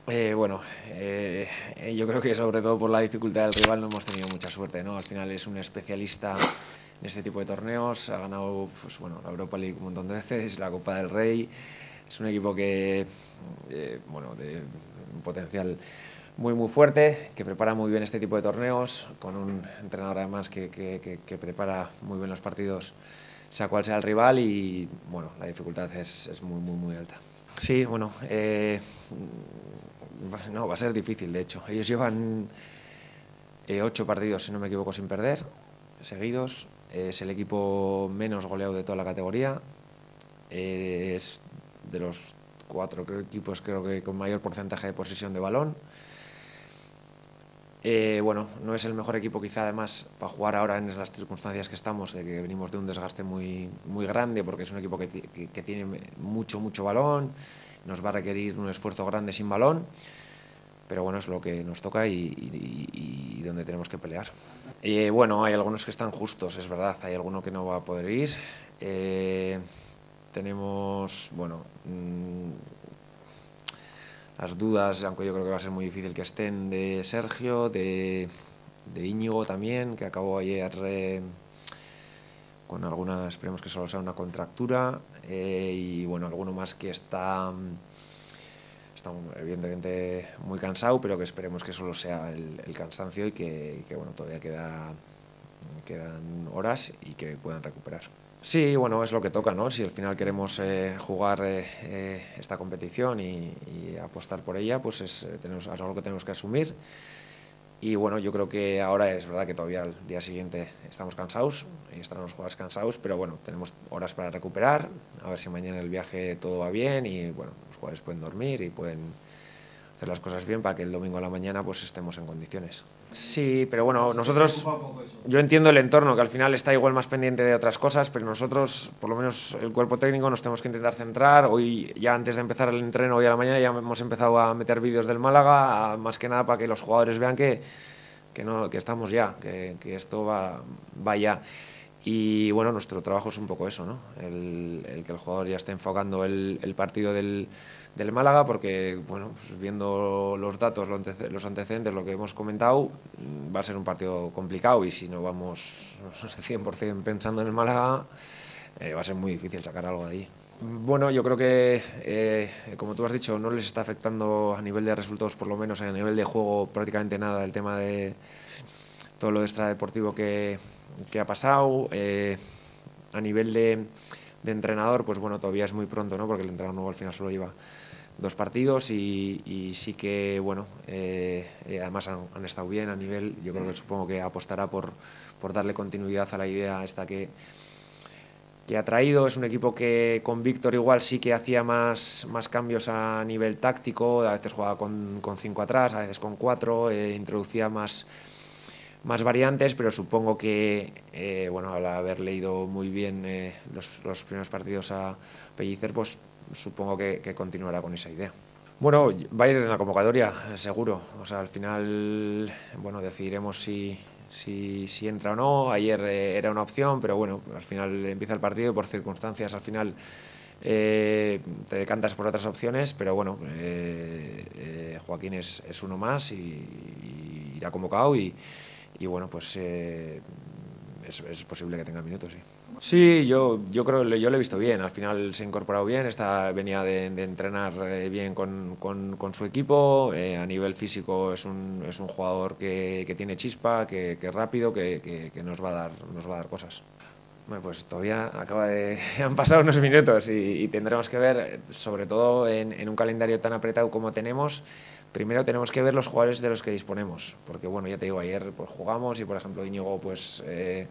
Bueno, yo creo que sobre todo por la dificultad del rival no hemos tenido mucha suerte, ¿no? Al final es un especialista en este tipo de torneos, ha ganado pues, bueno, la Europa League un montón de veces, la Copa del Rey, es un equipo que, bueno, de un potencial muy fuerte, que prepara muy bien este tipo de torneos, con un entrenador además que prepara muy bien los partidos, sea cual sea el rival, y bueno, la dificultad es muy alta. Sí, bueno, no, va a ser difícil, de hecho. Ellos llevan 8 partidos, si no me equivoco, sin perder, seguidos. Es el equipo menos goleado de toda la categoría. Es de los 4 equipos, creo que con mayor porcentaje de posesión de balón. Bueno, no es el mejor equipo quizá además para jugar ahora en las circunstancias que estamos, de que venimos de un desgaste muy grande, porque es un equipo que tiene mucho balón, nos va a requerir un esfuerzo grande sin balón, pero bueno, es lo que nos toca y donde tenemos que pelear. Bueno, hay algunos que están justos, es verdad, hay alguno que no va a poder ir. Tenemos, bueno, las dudas, aunque yo creo que va a ser muy difícil que estén, de Sergio, de Íñigo también, que acabó ayer con alguna, esperemos que solo sea una contractura, y bueno, alguno más que está evidentemente muy cansado, pero que esperemos que solo sea el cansancio y que bueno, todavía quedan horas y que puedan recuperar. Sí, bueno, es lo que toca, ¿no? Si al final queremos jugar esta competición y apostar por ella, pues es algo que tenemos que asumir. Y bueno, yo creo que ahora es verdad que todavía al día siguiente estamos cansados y estarán los jugadores cansados, pero bueno, tenemos horas para recuperar, a ver si mañana el viaje todo va bien y bueno, los jugadores pueden dormir y pueden hacer las cosas bien para que el domingo a la mañana pues estemos en condiciones. Sí, pero bueno, nosotros, yo entiendo el entorno, que al final está igual más pendiente de otras cosas, pero nosotros, por lo menos el cuerpo técnico, nos tenemos que intentar centrar. Hoy, ya antes de empezar el entreno, hoy a la mañana, ya hemos empezado a meter vídeos del Málaga, más que nada para que los jugadores vean que estamos ya, que esto va ya. Y bueno, nuestro trabajo es un poco eso, ¿no? El que el jugador ya esté enfocando el partido del Málaga, porque bueno, pues viendo los datos, los antecedentes, lo que hemos comentado, va a ser un partido complicado, y si no vamos 100% pensando en el Málaga, va a ser muy difícil sacar algo de ahí. Bueno, yo creo que, como tú has dicho, no les está afectando a nivel de resultados, por lo menos a nivel de juego, prácticamente nada el tema de todo lo de extradeportivo que ha pasado. A nivel de entrenador, pues bueno, todavía es muy pronto, ¿no? Porque el entrenador nuevo al final solo lleva 2 partidos y sí que, bueno, además han estado bien a nivel, yo creo que supongo que apostará por darle continuidad a la idea esta que ha traído. Es un equipo que con Víctor igual sí que hacía más cambios a nivel táctico, a veces jugaba con 5 atrás, a veces con 4, introducía más variantes, pero supongo que, bueno, al haber leído muy bien los primeros partidos a Pellicer, pues supongo que continuará con esa idea. Bueno, va a ir en la convocatoria, seguro. O sea, al final, bueno, decidiremos si entra o no. Ayer era una opción, pero bueno, al final empieza el partido y por circunstancias al final te decantas por otras opciones, pero bueno, Joaquín es uno más y irá convocado y bueno, pues es posible que tenga minutos, sí. Sí, yo creo, yo lo he visto bien, al final se ha incorporado bien, venía de entrenar bien con su equipo, a nivel físico es un jugador que tiene chispa, que es rápido, que nos va a dar cosas. Bueno, pues todavía han pasado unos minutos y tendremos que ver, sobre todo en un calendario tan apretado como tenemos. Primero tenemos que ver los jugadores de los que disponemos, porque bueno, ya te digo, ayer pues jugamos y por ejemplo Íñigo pues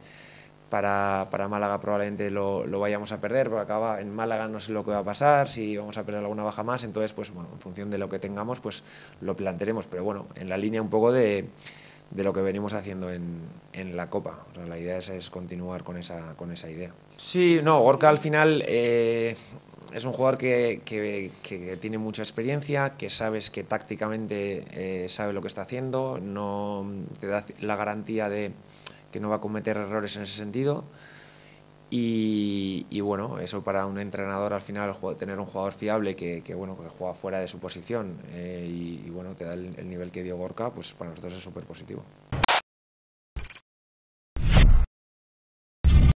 para Málaga probablemente lo vayamos a perder, porque acaba en Málaga, no sé lo que va a pasar, si vamos a perder alguna baja más, entonces pues bueno, en función de lo que tengamos pues lo plantearemos, pero bueno, en la línea un poco de lo que venimos haciendo en la Copa. O sea, la idea es continuar con esa idea. Sí, no, Gorka al final es un jugador que tiene mucha experiencia, que sabes que tácticamente sabe lo que está haciendo, no te da la garantía de que no va a cometer errores en ese sentido. Y bueno, eso para un entrenador al final, tener un jugador fiable bueno, que juega fuera de su posición y bueno, te da el nivel que dio Gorka, pues para nosotros es súper positivo.